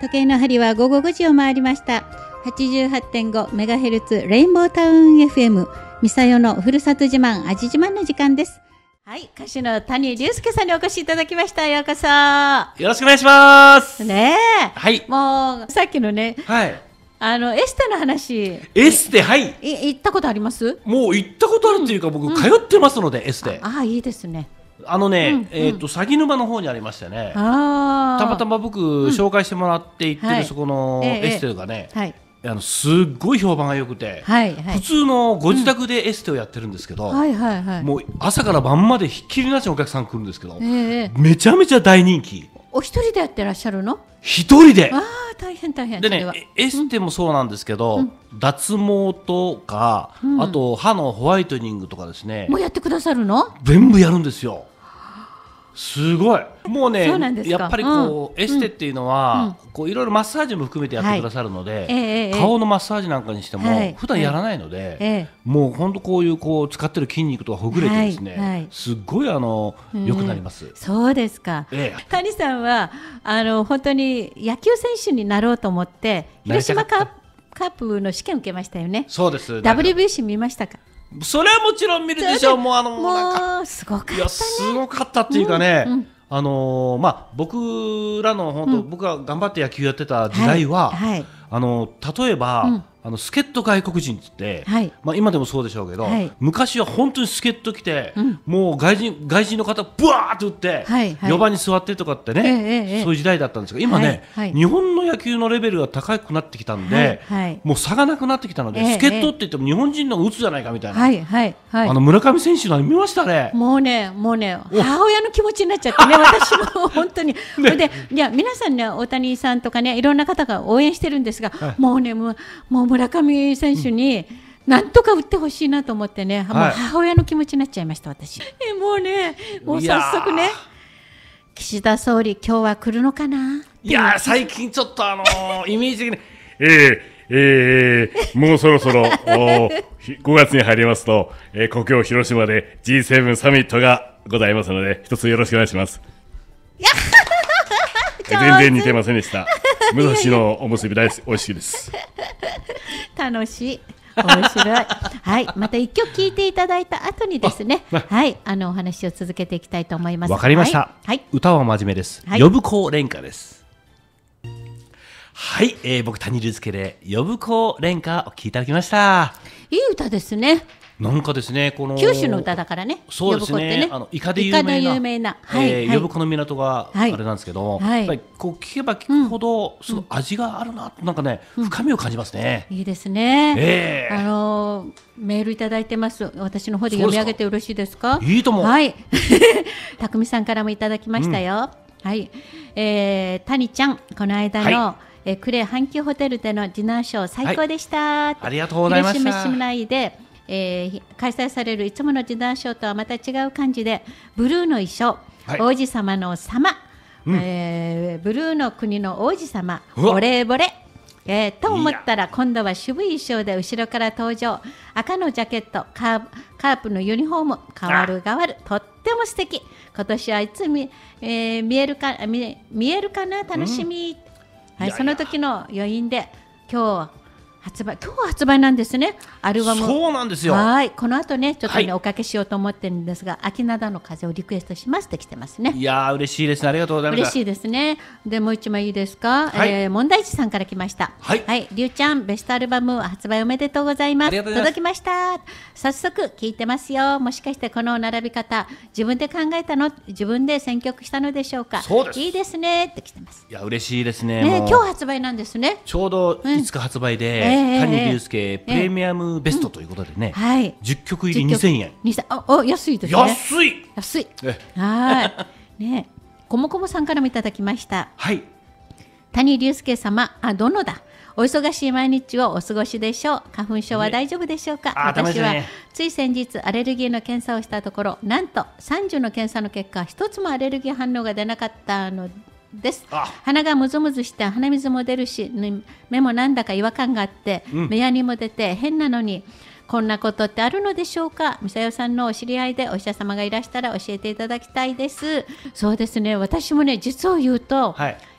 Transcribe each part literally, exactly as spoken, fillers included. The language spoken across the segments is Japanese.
時計の針は午後ごじを回りました。はちじゅうはちてんごメガヘルツ レインボータウン エフエム ミサヨのふるさと自慢味自慢の時間です。はい、歌手の谷隆介さんにお越しいただきました。ようこそ。 よろしくお願いします。 ねえ。 はい。 もうさっきのね。 はい。 あのエステの話。 エステ、はい。 い行ったことあります？ もう行ったことあるっていうか、うん、僕通ってますので、うん、エステ。 ああ、いいですね。 あのね、うんうん、えっ、ー、と鷺沼の方にありましたね。あたまたま僕、うん、紹介してもらって行ってる、はい、そこのエステがね、ええはい、あのすっごい評判が良くて、はいはい、普通のご自宅でエステをやってるんですけど、うんはいはいはい、もう朝から晩までひっきりなしにお客さん来るんですけど、ええ、めちゃめちゃ大人気。 お一人でやってらっしゃるの？ 一人で。 ああ、大変大変。 でね、エステもそうなんですけど、うん、脱毛とか、うん、あと歯のホワイトニングとかですね。 もうやってくださるの？ 全部やるんですよ。すごい。もうね、やっぱりこう、うん、エステっていうのは、うん、こういろいろマッサージも含めてやってくださるので、はいえー、顔のマッサージなんかにしても、はい、普段やらないので、えー、もう本当こういうこう使ってる筋肉とかほぐれてですね、はいはい、すっごいあの良くなります。 そうですか。えー、谷さんはあの本当に野球選手になろうと思って広島カープの試験を受けましたよね。 そうです。 ダブリュービーシー 見ましたか？ それはもちろん見るでしょう。もうあのもうなんかすごかったね。いやすごかったっていうかね、うんうん、あのー、まあ僕らの本当、うん、僕が頑張って野球やってた時代は、はいはい、あの例えば、うん、あの助っ人外国人って言って、はい、まあ今でもそうでしょうけど、はい、昔は本当に助っ人来て、うん、もう外人外人の方ブワーッと打って、はいはい、よんばんに座ってとかってね、えーえー、そういう時代だったんですが、今ね、はいはい、日本の野球のレベルが高くなってきたんで、はいはい、もう差がなくなってきたので、えー、助っ人って言っても日本人の打つじゃないかみたいな、はいはいはい、あの村上選手の見ましたね。 もうねもうね母親の気持ちになっちゃってね私も本当に、ね、でいや皆さんね大谷さんとかねいろんな方が応援してるんですが、はい、もうねもう、もう村上選手に、うんなんとか打ってほしいなと思ってね、はい、もう母親の気持ちになっちゃいました私。えもうねもう早速ね岸田総理今日は来るのかな。 いや最近ちょっとあのー、イメージ的にえーえー、もうそろそろごがつに入りますと、えー、故郷広島で ジーセブン サミットがございますので一つよろしくお願いします。いや全然似てませんでした。武蔵のおむすび大好き美味しいです。 楽しい面白いはい、また一曲聴いていただいた後にですね、はい、あのお話を続けていきたいと思います。 わかりました、はい、歌は真面目です、はい、呼子蓮華です。はい、えー、僕谷隆介で呼子蓮華を聴いていただきました。 いい歌ですね。 なんかですね、この九州の歌だからね。 そうですね。ねあのイカで有名な、有名なはいえーはい、呼子の港があれなんですけど、はい、やっぱりこう聞けば聞くほど、うん、すごい味があるな、なんかね、うん、深みを感じますね。 いいですね。えー、あのー、メールいただいてます。私の方で読み上げてよろしいですか？ いいと思う。 はい。たくみさんからもいただきましたよ。うん、はい。えー、谷ちゃんこの間の、はい、えー、呉阪急ホテルでのディナーショー最高でした。はい、 ありがとうございました。 広島市内で。えー、開催されるいつものディナーショーとはまた違う感じでブルーの衣装、はい、王子様の様、うんえー、ブルーの国の王子様ボレボレ、えー、と思ったら今度は渋い衣装で後ろから登場。赤のジャケットカー、カープのユニフォーム変わる変わるとっても素敵。今年はいつ見、えー、見えるか 見, 見えるかな楽しみ、うんはい、その時の余韻で今日発売今日発売なんですね。アルバム。 そうなんですよ。 はいこの後ねちょっとね、はい、おかけしようと思ってるんですが秋灘の風をリクエストしますって来てますね。 いやー嬉しいですね。ありがとうございます。 嬉しいですね。でもう一枚いいですか、はいえー、問題児さんから来ました。はい、はい、りゅうちゃんベストアルバム発売おめでとうございます。届きました。早速聞いてますよ。もしかしてこの並び方自分で考えたの自分で選曲したのでしょうか。 そうです。 いいですねって来てます。 いや嬉しいですね。 ね今日発売なんですね。 ちょうどいつか発売で、うんえー、谷隆介プレミアムベストということでね、うんはい、じゅっきょく入りにせんえん。 あお安いですね。 安い安いはいねこもこもさんからもいただきました。はい谷隆介様あどのだお忙しい毎日をお過ごしでしょう。花粉症は大丈夫でしょうか、ね、私はつい先日アレルギーの検査をしたところなんとさんじゅうの検査の結果一つもアレルギー反応が出なかったのです。鼻がムズムズして鼻水も出るし目もなんだか違和感があって、うん、目やにも出て変なのにこんなことってあるのでしょうか。みさよさんのお知り合いでお医者様がいらしたら教えていただきたいです。そうですね私もね実を言うと、はい、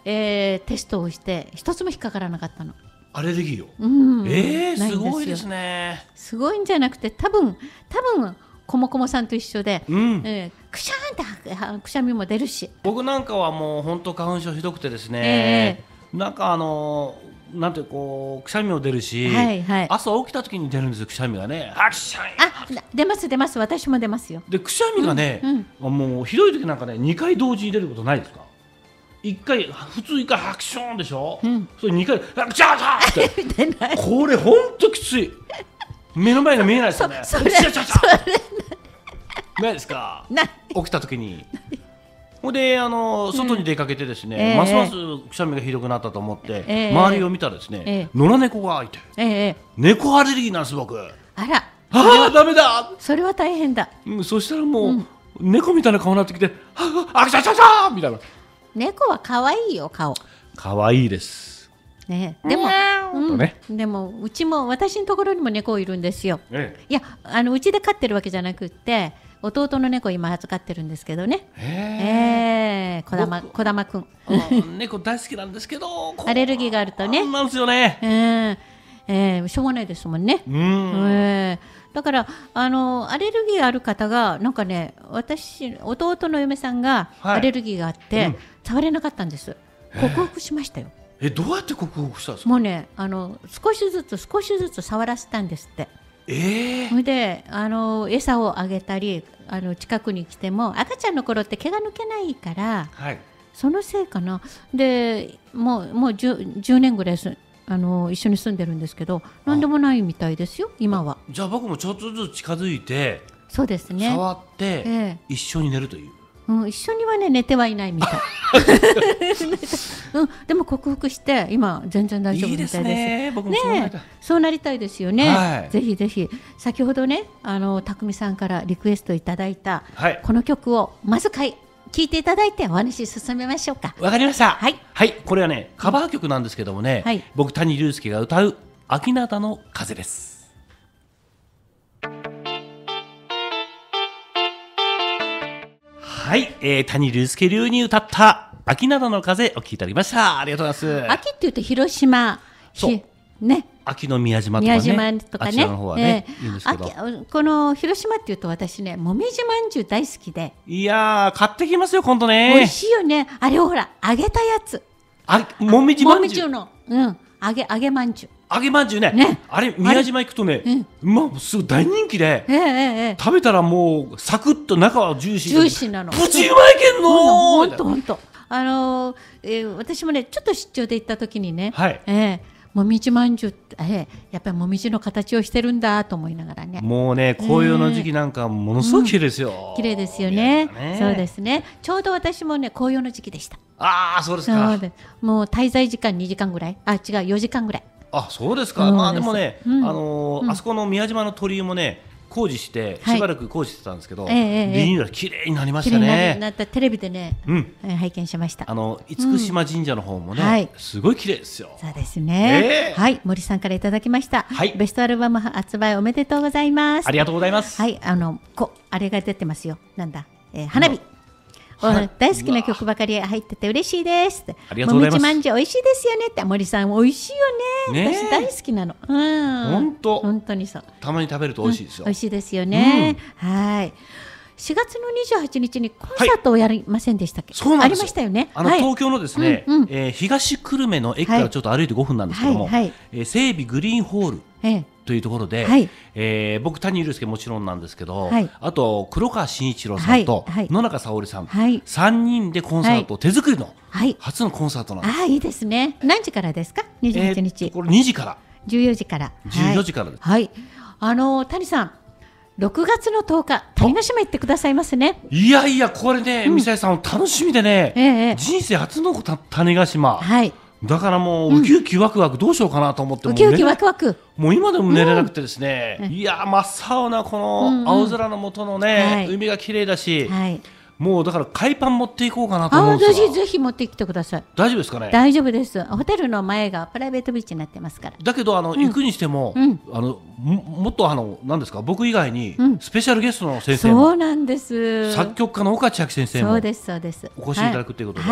えー、テストをして一つも引っかからなかったの。 アレルギーを、 うん、 えー、すごいですね。 すごいんじゃなくて、多分多分こもこもさんと一緒で、うん、えー、くしゃーんってくしゃみも出るし、 僕なんかはもう本当花粉症ひどくてですね、えー、なんかあのーなんてこうくしゃみも出るし、はいはい、朝起きた時に出るんですよ、くしゃみがね。あ、くしゃみ、 あ、出ます出ます、私も出ますよ。 でくしゃみがね、うんうん、もうひどい時なんかねにかい同時に出ることないですか。いっかい普通いっかいハクションでしょ、うん、それにかいハクションってこれほんときつい。目の前が見えないですよね。そそれそれないですか。起きた時にほんであの外に出かけてですね、うん、ますますくしゃみがひどくなったと思って、えー、周りを見たらですね、えー、野良猫がいて、えー、猫アレルギーなんです僕。 あら、 ああダメだ、 それは大変だ、 うん、そしたらもう、うん、猫みたいな顔になってきて、ああ、あきちゃちゃちゃみたいな。 猫は可愛いよ、顔可愛いです、 ね、でも、うんね、でもうちも私のところにも猫いるんですよ、ええ、いやあのうちで飼ってるわけじゃなくって弟の猫今預かってるんですけどね。えー、小玉小玉くん猫大好きなんですけどアレルギーがあるとね、 なんですよね、 えーえー、しょうがないですもんね。うん、えー、だからあのアレルギーある方がなんかね、私弟の嫁さんがアレルギーがあって、はい、うん、触れなかったんです。克服しましたよ。 えー、どうやって克服したんですか。 もうね、あの少しずつ少しずつ触らせたんですって。えー、それであの餌をあげたり、あの近くに来ても赤ちゃんの頃って毛が抜けないから、はい、そのせいかな。でもう、もう 10, じゅうねんぐらいすあの一緒に住んでるんですけど、何でもないみたいですよ今は。 じゃあ僕もちょっとずつ近づいて、 そうですね、 触って、えー、一緒に寝るという、 うん、一緒にはね寝てはいないみたい、うん、でも克服して今全然大丈夫みたいです。いいですね、僕もそうなりたい、ね、そうなりたいですよね、はい、ぜひぜひ。先ほどね、あの匠さんからリクエストいただいた、はい、この曲をまず聴いていただいてお話進めましょうか。 わかりました、はい、はい、これはねカバー曲なんですけどもね、はい、僕谷隆介が歌う秋灘の風です。はい、えー、谷隆介流に歌った秋灘の風お聴きいただきました。ありがとうございます。 秋って言うと広島、 そうね、秋の宮島とかね、宮島とかね、あちらの方はね、えー、いいんですけど、 この広島っていうと私ね、もみじまんじゅう大好きで、 いやー買ってきますよ今度ね。 美味しいよね、あれほら揚げたやつ、 あもみじまんじゅう、 もみじの、うん、揚げ揚げまんじゅう、 揚げまんじゅう ね, ねあれ宮島行くとね、うん、まあすごい大人気で、えーえー、食べたらもうサクッと中はジューシージューシーなの、 プチうまいけんのほんとほんと、あのーえー、私もねちょっと出張で行った時にね、はい、えーもみじまんじゅうって、えー、やっぱりもみじの形をしてるんだと思いながらね、 もうね紅葉の時期なんかものすごく綺麗ですよ、 うん、綺麗ですよ ね, ねそうですね、ちょうど私もね紅葉の時期でした。 ああそうですか。 でもう滞在時間にじかんぐらい、あ違うよじかんぐらい。 あそうですか。まあでもね、うん、あのーうん、あそこの宮島の鳥居もね工事してしばらく工事してたんですけど、はい、えー、リニューアル綺麗になりましたね。 なったテレビでね、うん、拝見しました。 あの厳島神社の方もね、うんはい、すごい綺麗ですよ。 そうですね、えー、はい森さんからいただきました、はい、ベストアルバム発売おめでとうございます。 ありがとうございます。 はい、あのこあれが出てますよ、なんだ、えー、花火、大好きな曲ばかり入ってて嬉しいですって。 ありがとうございます。 もみじまんじゅう美味しいですよねって。森さん美味しいよね。ね私大好きなの。うん。 本当。 本当にそう。 たまに食べると美味しいですよ。 うん、美味しいですよね。うん、はい。しがつのにじゅうはちにちにコンサートをやりませんでしたっけ？ はい、そうなんです。 ありましたよね。 あの、はい、東京のですね、うんうんえー、東久留米の駅からちょっと歩いてごふんなんですけども、はいはいえー、整備グリーンホール。ええというところで、はいえー、僕谷祐介もちろんなんですけど、はい、あと黒川真一郎さんと、はい、野中沙織さん、はい、さんにんでコンサート、はい、手作りの、はい、初のコンサートなんです。 あいいですね。何時からですか？にじゅうはちにち、 えー、これにじからじゅうよじからじゅうよじからです。 はい、はい、あの谷さんろくがつのとおか種子島行ってくださいますね。 いやいやこれね、うん、ミサイさん楽しみでね、ええ、人生初の種子島、はいだからもうウキウキワクワクどうしようかなと思って、うん、 ウキウキワクワクもう今でも寝れなくてですね、うん、いや真っ青なこの青空の下のね、うんうん、海が綺麗だし、はい、もうだから海パン持っていこうかなと思うんですよ。 ぜひぜひ持ってきてください。 大丈夫ですかね？ 大丈夫です。ホテルの前がプライベートビーチになってますから。 だけどあの、うん、行くにしても、うん、あの も, もっとあの何ですか僕以外にスペシャルゲストの先生も、 そうなんです。 作曲家の岡千秋先生もそうですそうですお越しいただくということで、 はいはい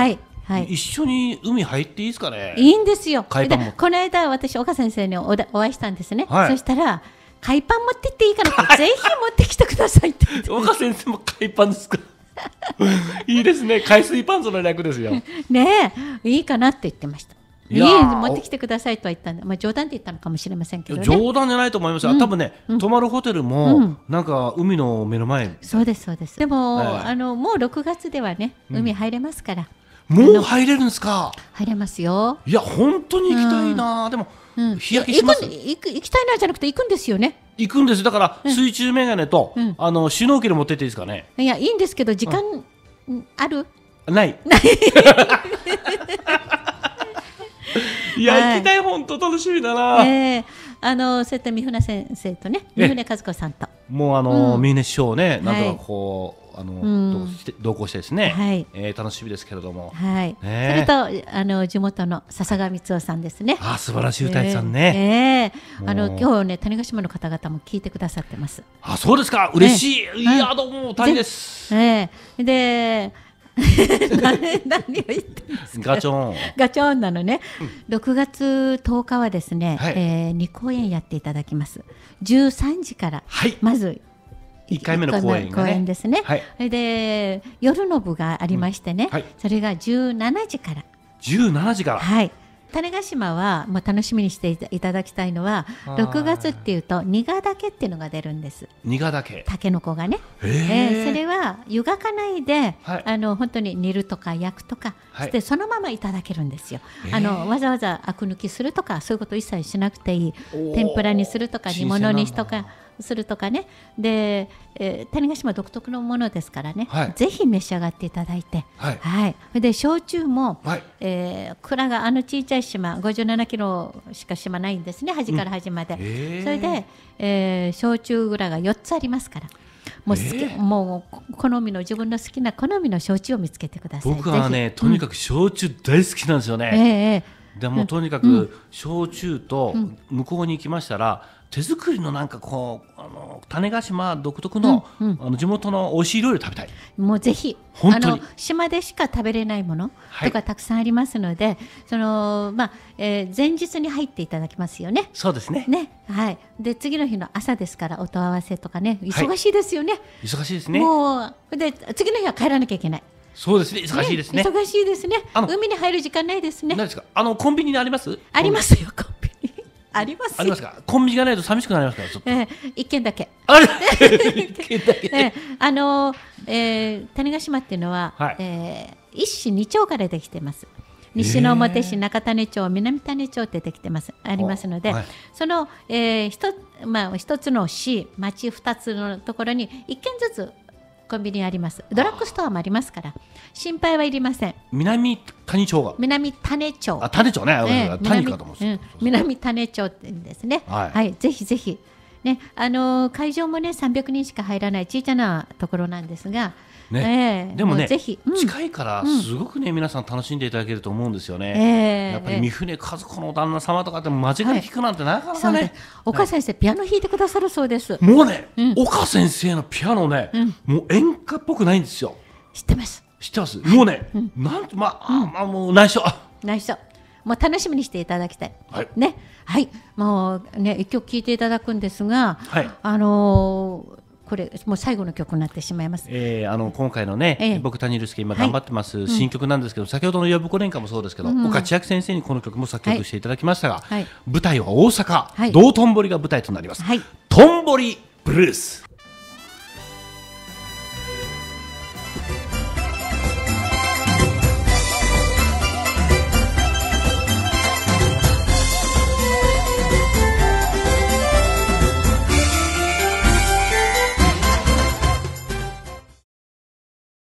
はい、 一緒に海入っていいですかね。 いいんですよ。 海パンもこの間私岡先生に お, お会いしたんですね、 はい、 そしたら海パン持ってっていいからってぜひ持ってきてくださいって言って岡先生も海パンですかいいですね、海水パンツの略ですよねえ、いいかなって言ってました。いい持ってきてくださいとは言ったんで、まあ、冗談で言ったのかもしれませんけどね。 冗談じゃないと思いますよ、うん、多分ね、うん、泊まるホテルも、うん、なんか海の目の前。 そうですそうです。でも、はい、あのもうろくがつではね海入れますから、 うん、もう入れるんですか。 入れますよ。 いや本当に行きたいな、うん、でも、うん、日焼けします。 行く、行く、行きたいなじゃなくて行くんですよね。 行くんです。だから、うん、水中メガネと、うん、あのシュノーケル持ってっていいですかね。 いやいいんですけど時間、うん、あるないいや、はい、行きたい、本当楽しみだな、 えー、あのそういった三船先生とね、三船和子さんともうあの、うん、三船師匠ね、なんとかこう、はい、あの、うん、同行してですね、はい、えー、楽しみですけれども、 はい、ね、それとあの地元の笹川光夫さんですね。 あ、素晴らしい歌い手さんね、 えーえー、あの今日ね種子島の方々も聞いてくださってます。 あ、そうですか、嬉しい、ね、いやどうも大変です、 えー、で何, 何を言ってんですか。 ガチョンガチョンなのね、うん、ろくがつとおかはですね、はい、えー、にこうえんやっていただきます。じゅうさんじから、はい、まずいっかいめの公演がね、 公演ですね、はい、で夜の部がありましてね、うん、はい、それがじゅうしちじからじゅうしちじから、 はい、種子島はもう楽しみにしていただきたいのはろくがつっていうとニガダケっていうのが出るんです。 ニガダケ、 タケノコがね、えーえー、それは湯がかないで、はい、あの本当に煮るとか焼くとかして、はい、そのままいただけるんですよ、えー、あのわざわざアク抜きするとかそういうこと一切しなくていい。天ぷらにするとか煮物にしとかするとかね。で、えー、種子島独特のものですからね、はい、ぜひ召し上がっていただいて、はいはい、で焼酎も、はい、えー、蔵があの小さい島ごじゅうななキロしか島ないんですね、端から端まで、うん、えー、それで、えー、焼酎蔵がよっつありますから、もう好き、えー、もう好みの自分の好きな好みの焼酎を見つけてください。 僕はねとにかく焼酎大好きなんですよね、うん、えー、でもとにかく、うん、焼酎と向こうに行きましたら、うん、手作りのなんかこうあの種子島独特の、うんうん、あの地元の美味しい料理を食べたい。 もうぜひ本当にあの島でしか食べれないものとかたくさんありますので、はい、そのまあえー、前日に入っていただきますよね。 そうですね。 ね、はい。で次の日の朝ですからお問い合わせとかね、忙しいですよね。はい、 忙しいですね。 もうで次の日は帰らなきゃいけない。 そうですね、忙しいですね。 ね、忙しいですね。海に入る時間ないですね。 何ですか。あのコンビニにあります？ ありますよ、コンビニ。あります。 ありますか。コンビニがないと寂しくなりますからちょっと。 えー、一軒だけ。 あれ一軒だけ。 えー、あのーえー、種子島っていうのは、はい、えー、一市二町からできてます。西之表市、中種町、南種町ってできてますありますので、はい、その、えー、一つ、まあ、一つの市、町二つのところに一軒ずつコンビニあります。ドラッグストアもありますから心配はいりません。 南谷町が南種町、 あ、種町ね、えー、谷かと思って、うん、 南種町ってですね、はい、はい、ぜひぜひね、あのー、会場もねさんびゃくにんしか入らない小さなところなんですが、 ね、えー、でもね、 もぜひ、 うん、近いからすごくね、うん、皆さん楽しんでいただけると思うんですよね、えー、やっぱり三船和子の旦那様とかって間近で聞くなんてなかなかね、はい、 岡先生、はい、ピアノ弾いてくださるそうです。 もうね、うん、岡先生のピアノね、うん、もう演歌っぽくないんですよ。 知ってます、 知ってます、はい、もうね、うん、なんまあ、うん、まあもう内緒内緒もう楽しみにしていただきたい、はいね、はい、もうね一曲聴いていただくんですが、はい、あのーこれもう最後の曲になってしまいます、 えー、あの今回のね、えー、僕谷介今頑張ってます、はい、新曲なんですけど、うん、先ほどの呼子連歌もそうですけど、うん、岡千秋先生にこの曲も作曲していただきましたが、はい、舞台は大阪、はい、道頓堀が舞台となります、はい、とんぼりブルース。